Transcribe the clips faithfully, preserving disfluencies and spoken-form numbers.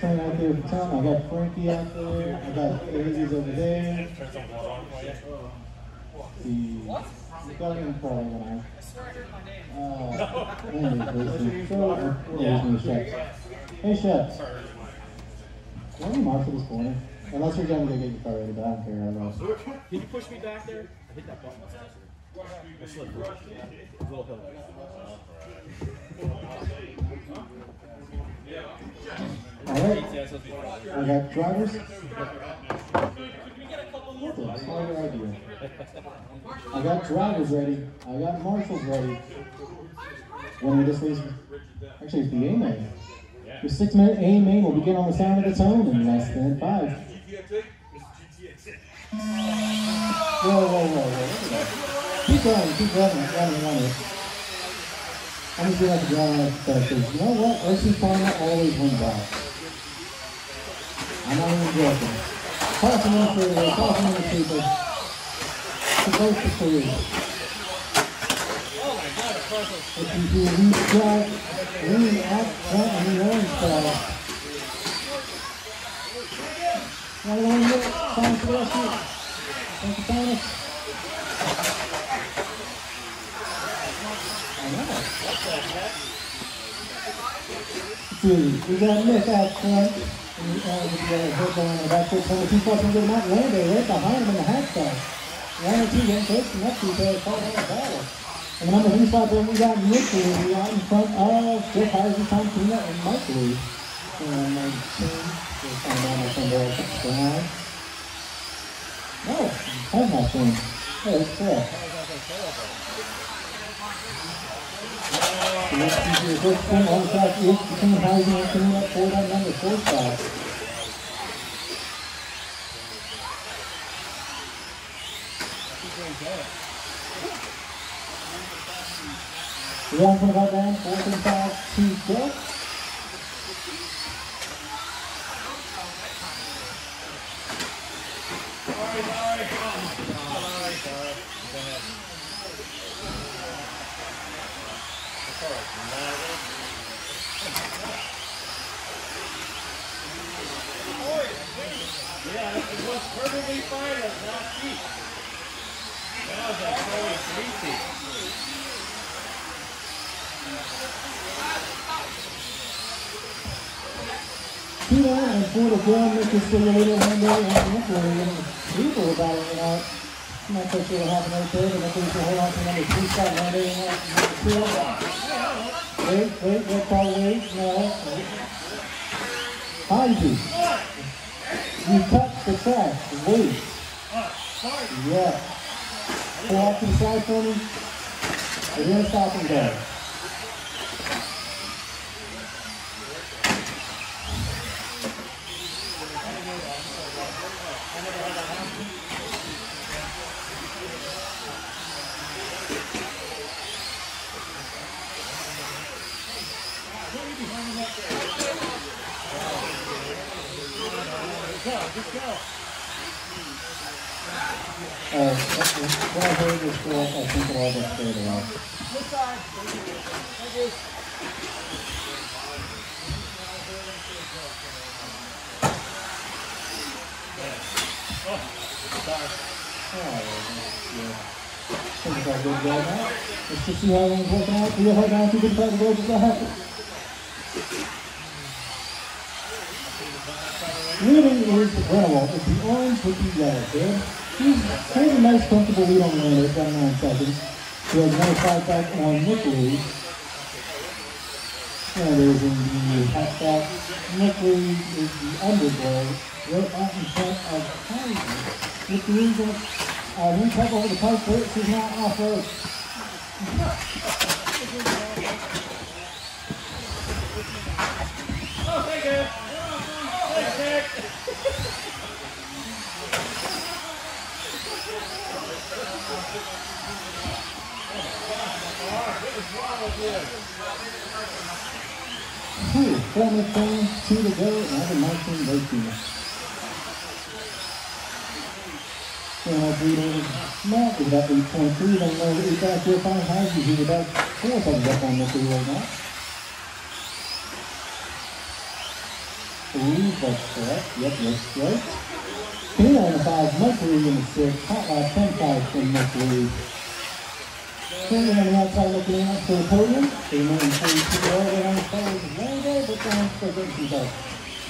Wrestling out there for Tom. I got Frankie out there. I got Daisies over there. The you got him calling when I. Uh, anyways, so there's no chefs. Hey chefs. Why are you mark for this corner? Unless you're going to go get your car ready, but I don't care. I love. Can you push me back there? I hit that button. I slipped. A little hill. Alright, I got drivers. That's all your idea. I got drivers ready. I got marshals ready. Winner this week, actually it's the A main. The six minute A main will begin on the sound of its own in less than five. Whoa, whoa, whoa, whoa. Keep going, keep running, running, running. I'm just going to have to draw out the because you know what? R C Farmer always wins out. I'm not even joking. Toss him in the freeway, toss him in the freeway. Supposed to free. Oh my god, a parcel. If you do a lead shot, lean out front and the orange style. Now you want to get time for the rescue. Thank you, Thomas. I know. What the heck? See, we got Nick out front. And uh, with the uh, head going on the back foot, twenty-two fucking good Matt Lando right behind him in the half side. One or two getting close enough to each other, caught on the battle. And the number three spot there, we got Nick Lee out in front of Jeff Heisey, Tom Tina, and Mike Lee. And nineteen, we'll find out my friend there, down. No, I'm not saying. Oh, that's correct. The next piece of your first spin on the track is between Heisey and Tina for that number four spot. One twenty-five down, four twenty-five, two go. Sorry, sorry, sorry, sorry. Go ahead. That's all right. Yeah, it was perfectly fine. It's not cheap. That was a very greasy. Two down and four to go. Mister Stimulator, one day, and Nicholas. People about it out. I'm not quite sure what happened right there, but Nicholas will hold on to number three spot, one day, and number two. Wait, wait, wait, call, wait, no. Heisey. You touch the track. Wait. Yeah. Pull off to the side for me. We're going to stop and go. Just go. Uh, what I heard was correct. I think it all got straight off. This side. Thank you. Oh, sorry. Oh, yeah. Think it's all good right now. Let's just see how everyone's working out. Real hard down, two good fight to go. Just not happen. Leading is incredible. It's the orange with the yellow, dude. He's has a nice, comfortable lead on the leader. It's got nine seconds. He has another five back on Nick Lee. And there's in the hatchback. Nick Lee is the underglow. Right out in front of Heisey. Nick Lee's going to uh, win cover over the pipe, but this is not off-road. Oh, thank you. Thanks, Nick. Two, four minutes down, two to go, and I have a nineteen eighteen. And I'll beat over Matt with about eight point three. Then know that he's back here fine Heisey. He's about four seconds up on this right now. three, that's correct. Yep, that's right. Tina in the five, Mercury in the six, Hot Rod ten five from Mercury. Tina on the outside looking out for the podium. They remain forty-two over on the pole. Very good, but down for getting some out.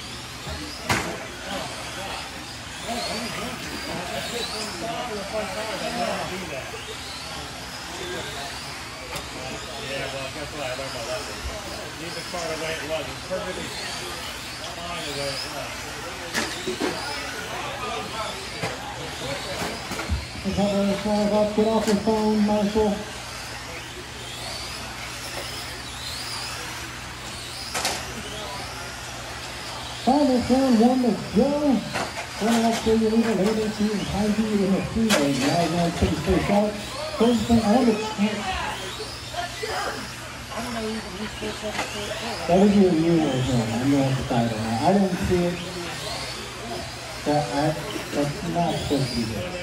Yeah, well, guess what? I learned my lesson. Leave the car the way it was. It's perfectly fine the way it was. Is that where it's all about? Get off your phone, Marshall. Final round one, let's go. Going up to your leader, later to you, high heat in the freeway. Now you're going to take a straight shot. First thing on the that was your view of him. I'm going to title now. I didn't see it. That I, that's not supposed to be there.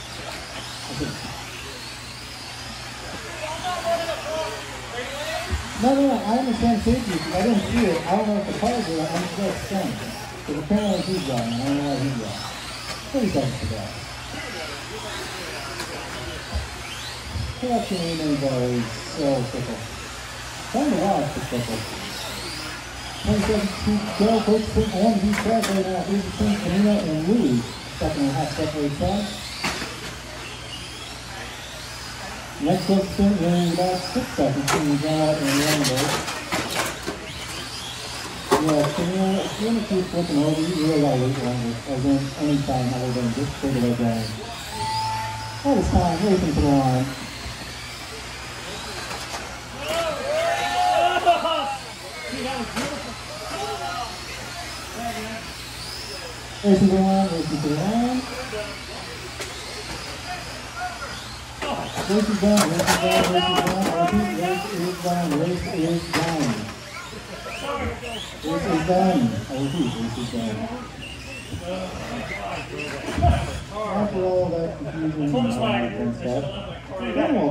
No, no, no. I understand safety. I didn't see it. I don't know if the cars are. I'm just saying. Because apparently he's driving. I don't know why he's driving. thirty seconds to go. Production emails are always so fickle. Fun to watch the fickle. twenty seconds to go. First put on the track right now. Here's between Camino and Louis. Second and a half separate time. Next up, stint in about six seconds between John and Rambo. Yeah, Camino, if you want to keep flipping over, you really gotta wait longer. As in, any time other than just straight away down. All this time, racing to the line. Racing to the line, racing to the line. Race is done, race is done, race is done. I repeat, race is done, race is done. Race is done. I repeat, race is done. After all that confusion and stuff.